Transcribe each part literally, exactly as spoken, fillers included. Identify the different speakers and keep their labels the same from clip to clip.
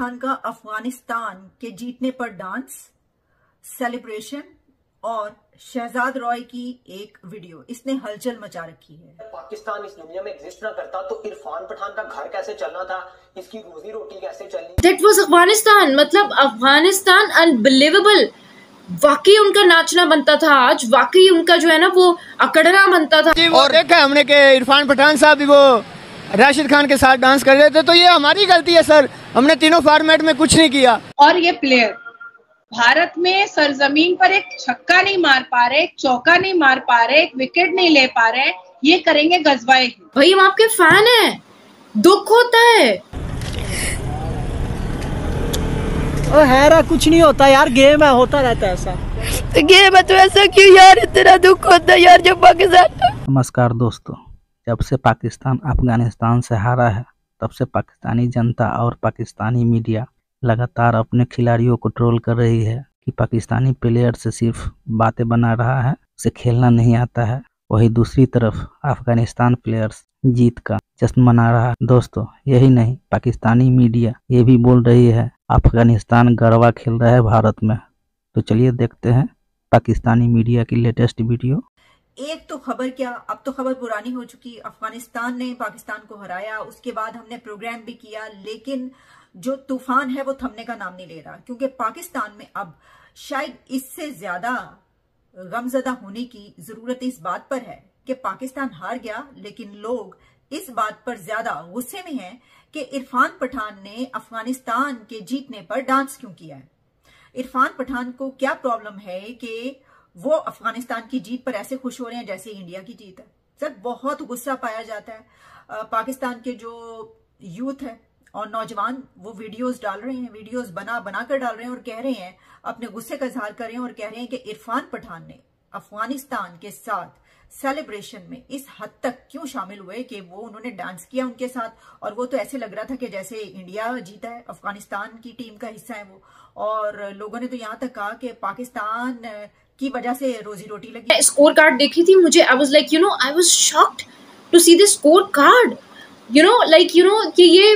Speaker 1: पठान का अफगानिस्तान के जीतने पर डांस, सेलिब्रेशन और शहजाद रॉय की एक वीडियो, इसने हलचल मचा रखी है।
Speaker 2: पाकिस्तान इस दुनिया में एग्जिस्ट ना करता तो इरफान पठान का घर कैसे चलना था, इसकी रोजी रोटी कैसे चलनी।
Speaker 3: That was अफगानिस्तान, मतलब अफगानिस्तान अनबिलीवेबल। वाकई उनका नाचना बनता था आज, वाकई उनका जो है ना वो अकड़ना बनता था।
Speaker 4: और देखा हमने कि इरफान पठान साहब भी वो राशिद खान के साथ डांस कर रहे थे, तो ये हमारी गलती है सर, हमने तीनों फॉर्मेट में कुछ नहीं किया। और ये प्लेयर भारत में सरजमीन पर एक छक्का नहीं मार पा रहे, एक चौका नहीं मार पा रहे, एक विकेट नहीं ले पा रहे, ये करेंगे गजवाए।
Speaker 3: भाई हम आपके फैन हैं, दुख होता है।
Speaker 5: ओ हैरा कुछ नहीं होता यार, गेम है, होता रहता है ऐसा।
Speaker 3: तो गेम है तो ऐसा क्यों यार, इतना दुख होता है यार जब पाकिस्तान।
Speaker 6: नमस्कार दोस्तों, जब से पाकिस्तान अफगानिस्तान से हारा है तब से पाकिस्तानी जनता और पाकिस्तानी मीडिया लगातार अपने खिलाड़ियों को ट्रोल कर रही है कि पाकिस्तानी प्लेयर से सिर्फ बातें बना रहा है, उसे खेलना नहीं आता है। वही दूसरी तरफ अफगानिस्तान प्लेयर्स जीत का जश्न मना रहा है। दोस्तों यही नहीं, पाकिस्तानी मीडिया ये भी बोल रही है अफगानिस्तान गरबा खेल रहा है भारत में। तो चलिए देखते हैं पाकिस्तानी मीडिया की लेटेस्ट वीडियो।
Speaker 1: एक तो खबर क्या, अब तो खबर पुरानी हो चुकी। अफगानिस्तान ने पाकिस्तान को हराया, उसके बाद हमने प्रोग्राम भी किया, लेकिन जो तूफान है वो थमने का नाम नहीं ले रहा, क्योंकि पाकिस्तान में अब शायद इससे ज्यादा गमजदा होने की जरूरत इस बात पर है कि पाकिस्तान हार गया, लेकिन लोग इस बात पर ज्यादा गुस्से में हैं कि इरफान पठान ने अफगानिस्तान के जीतने पर डांस क्यों किया है। इरफान पठान को क्या प्रॉब्लम है कि वो अफगानिस्तान की जीत पर ऐसे खुश हो रहे हैं जैसे इंडिया की जीत है। सर बहुत गुस्सा पाया जाता है। पाकिस्तान के जो यूथ है और नौजवान वो वीडियोस डाल रहे हैं, वीडियोस बना बना कर डाल रहे हैं और कह रहे हैं, अपने गुस्से का इजहार कर रहे हैं और कह रहे हैं कि इरफान पठान ने अफगानिस्तान के साथ सेलिब्रेशन में इस हद तक क्यों शामिल हुए कि वो उन्होंने डांस किया उनके साथ, और वो तो ऐसे लग रहा था कि जैसे इंडिया जीता है, अफगानिस्तान की टीम का हिस्सा है वो। और लोगों ने तो यहाँ तक कहा कि पाकिस्तान की वजह से रोजी रोटी लगी।
Speaker 3: स्कोर कार्ड देखी थी मुझे, I was like you know I was shocked to see the score card, you know like you know कि ये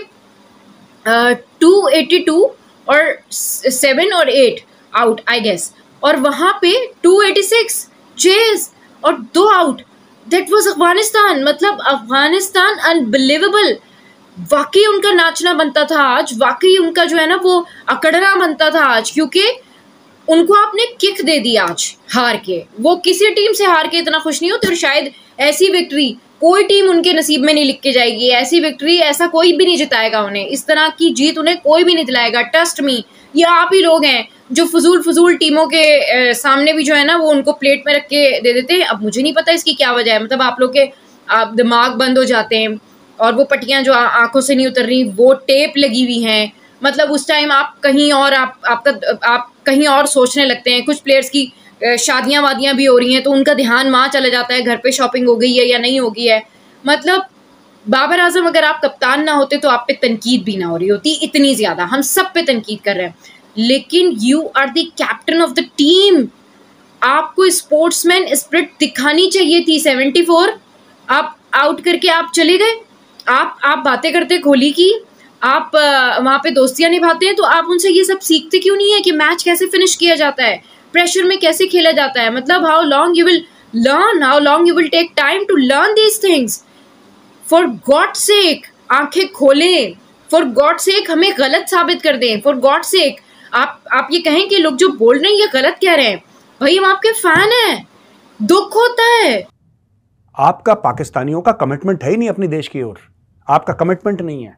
Speaker 3: टू एटी टू और सेवन और एट आउट आई गेस, और वहां पे टू एटी सिक्स चेज और दो आउट। दैट वाज अफगानिस्तान, मतलब अफगानिस्तान अनबिलीवेबल। वाकई उनका नाचना बनता था आज, वाकई उनका जो है ना वो अकड़ना बनता था आज, क्योंकि उनको आपने किक दे दी आज हार के। वो किसी टीम से हार के इतना खुश नहीं होते, और शायद ऐसी विक्ट्री कोई टीम उनके नसीब में नहीं लिख के जाएगी। ऐसी विक्ट्री ऐसा कोई भी नहीं जिताएगा उन्हें, इस तरह की जीत उन्हें कोई भी नहीं दिलाएगा। ट्रस्ट मी, ये आप ही लोग हैं जो फजूल फजूल टीमों के ए, सामने भी जो है ना वो उनको प्लेट में रख के दे देते हैं। अब मुझे नहीं पता इसकी क्या वजह है, मतलब आप लोग के आप दिमाग बंद हो जाते हैं और वो पट्टियां जो आंखों से नहीं उतर रही वो टेप लगी हुई हैं, मतलब उस टाइम आप कहीं और आप आपका आप कहीं और सोचने लगते हैं। कुछ प्लेयर्स की शादियां वादियां भी हो रही हैं तो उनका ध्यान वहाँ चला जाता है, घर पे शॉपिंग हो गई है या नहीं हो गई है। मतलब बाबर आजम अगर आप कप्तान ना होते तो आप पे तनकीद भी ना हो रही होती इतनी ज्यादा। हम सब पे तनकीद कर रहे हैं, लेकिन you are the captain of the team. आपको स्पोर्ट्समैन स्पिरिट दिखानी चाहिए थी। सेवेंटी फोर आप आउट करके आप चले गए। आप आप बातें करते कोहली की, आप वहां पे दोस्तियां निभाते हैं, तो आप उनसे ये सब सीखते क्यों नहीं है कि मैच कैसे फिनिश किया जाता है, प्रेशर में कैसे खेला जाता है। मतलब how long you will learn, how long you will take time to learn these things. For god sake आंखें खोलें, फॉर गॉड सेक हमें गलत साबित कर दें, फॉर गॉड सेक आप आप ये कहें कि लोग जो बोल रहे हैं ये गलत कह रहे हैं। भाई हम आपके फैन हैं, दुख होता है।
Speaker 7: आपका पाकिस्तानियों का कमिटमेंट है ही नहीं अपनी देश की ओर, आपका कमिटमेंट नहीं है,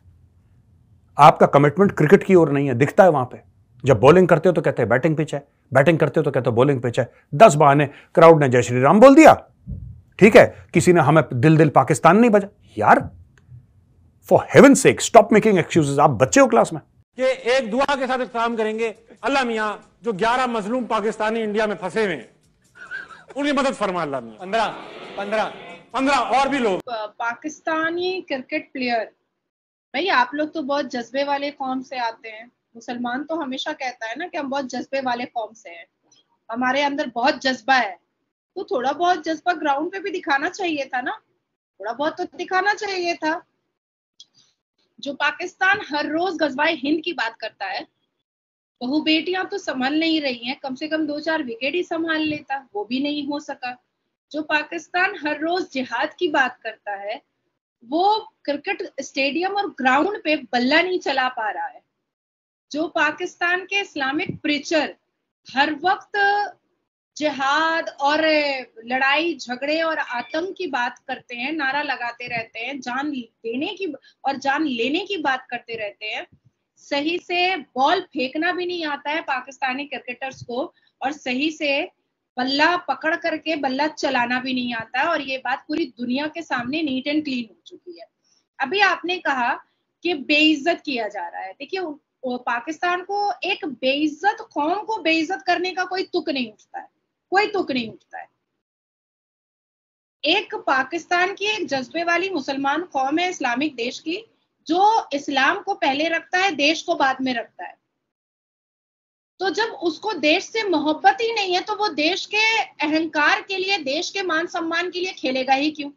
Speaker 7: आपका कमिटमेंट क्रिकेट की ओर नहीं है। दिखता है वहां पे, जब बॉलिंग करते हो तो कहते हैं बैटिंग पिच है, बैटिंग करते हो तो कहते हो बॉलिंग पिच है। दस बहाने, क्राउड ने जय श्री राम बोल दिया, ठीक है, किसी ने हमें दिल दिल पाकिस्तान नहीं बजा। यार for heaven sake stop making excuses. आप बच्चे हो क्लास में
Speaker 8: कि एक दुआ के साथ इख्तिताम करेंगे, अल्लाह मियां जो ग्यारह मजलूम पाकिस्तानी इंडिया में फंसे हुए हैं उनकी मदद फरमा अल्लाह मियां। पंद्रह पंद्रह पंद्रह और भी लोग।
Speaker 9: पाकिस्तानी क्रिकेट प्लेयर, भाई आप लोग तो बहुत जज्बे वाले फॉर्म से आते हैं। मुसलमान तो हमेशा कहता है ना कि हम बहुत जज्बे वाले फॉर्म से हैं, हमारे अंदर बहुत जज्बा है, तो थोड़ा बहुत जज्बा ग्राउंड पे भी दिखाना चाहिए था ना, थोड़ा बहुत तो दिखाना चाहिए था। जो पाकिस्तान हर रोज गजवाए हिंद की बात करता है, बहू बेटियां तो संभाल नहीं रही हैं, कम से कम दो चार विकेट ही संभाल लेता, वो भी नहीं हो सका। जो पाकिस्तान हर रोज जिहाद की बात करता है, वो क्रिकेट स्टेडियम और ग्राउंड पे बल्ला नहीं चला पा रहा है। जो पाकिस्तान के इस्लामिक प्रीचर हर वक्त जिहाद और लड़ाई झगड़े और आतंक की बात करते हैं, नारा लगाते रहते हैं, जान देने की और जान लेने की बात करते रहते हैं, सही से बॉल फेंकना भी नहीं आता है पाकिस्तानी क्रिकेटर्स को, और सही से बल्ला पकड़ करके बल्ला चलाना भी नहीं आता है, और ये बात पूरी दुनिया के सामने नीट एंड क्लीन हो चुकी है। अभी आपने कहा कि बेइज्जत किया जा रहा है। देखिए, पाकिस्तान को एक बेइज्जत कौम को बेइज्जत करने का कोई तुक नहीं उठता है, कोई तुक नहीं उठता है। एक पाकिस्तान की एक जज्बे वाली मुसलमान कौम है, इस्लामिक देश की, जो इस्लाम को पहले रखता है, देश को बाद में रखता है। तो जब उसको देश से मोहब्बत ही नहीं है, तो वो देश के अहंकार के लिए, देश के मान सम्मान के लिए खेलेगा ही क्यों?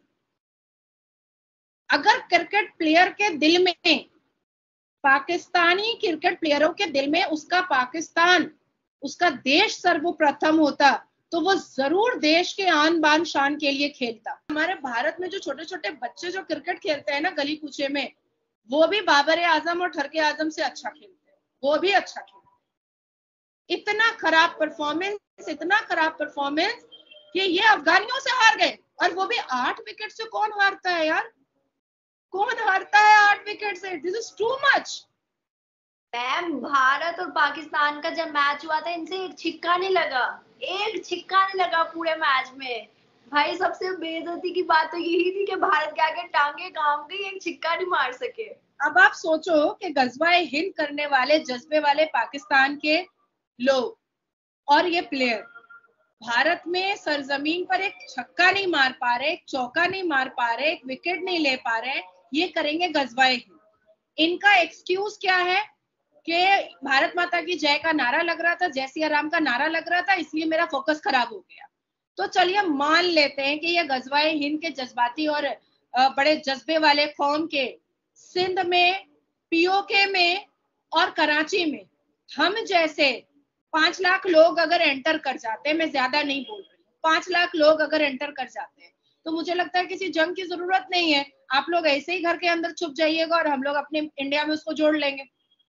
Speaker 9: अगर क्रिकेट प्लेयर के दिल में, पाकिस्तानी क्रिकेट प्लेयरों के दिल में उसका पाकिस्तान, उसका देश सर्वप्रथम होता, तो वो जरूर देश के आन बान शान के लिए खेलता। हमारे भारत में जो छोटे छोटे बच्चे जो क्रिकेट खेलते हैं ना गली कूचे में, वो भी बाबर आजम और ठरके आजम से अच्छा खेलते हैं, वो भी अच्छा खेलते हैं। इतना खराब परफॉर्मेंस, इतना खराब परफॉर्मेंस कि ये अफगानियों से हार गए, और वो भी आठ विकेट से। कौन हारता है यार, कौन हारता है आठ विकेट से? This is too much.
Speaker 10: Ma'am, Bharat और पाकिस्तान का जब मैच हुआ था, इनसे एक छिक्का नहीं लगा, एक छिक्का नहीं लगा पूरे मैच में। भाई, सबसे बेइज्जती की बात तो यही थी कि भारत के आगे टांगे काम गई, एक छिक्का नहीं मार सके।
Speaker 9: अब आप सोचो कि गजवाए हिंद करने वाले जज्बे वाले पाकिस्तान के लोग और ये प्लेयर भारत में सरजमीन पर एक छक्का नहीं मार पा रहे, एक चौका नहीं मार पा रहे, एक विकेट नहीं ले पा रहे, ये करेंगे गजवाए हिंद। इनका एक्सक्यूज क्या है कि भारत माता की जय का नारा लग रहा था, जय सिया राम का नारा लग रहा था, इसलिए मेरा फोकस खराब हो गया। तो चलिए मान लेते हैं कि ये गजवाए हिंद के जज्बाती और बड़े जज्बे वाले कौम के सिंध में, पीओके में और कराची में हम जैसे पांच लाख लोग अगर एंटर कर जाते हैं, मैं ज्यादा नहीं बोल रही हूँ, पांच लाख लोग अगर एंटर कर जाते हैं, तो मुझे लगता है किसी जंग की जरूरत नहीं है। आप लोग ऐसे ही घर के अंदर छुप जाइएगा और हम लोग अपने इंडिया में उसको जोड़ लेंगे,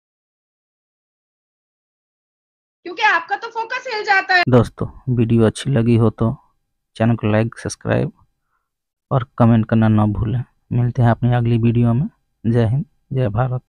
Speaker 9: क्योंकि आपका तो फोकस हिल जाता है।
Speaker 6: दोस्तों, वीडियो अच्छी लगी हो तो चैनल को लाइक, सब्सक्राइब और कमेंट करना ना भूलें। मिलते हैं अपनी अगली वीडियो में। जय हिंद, जय भारत।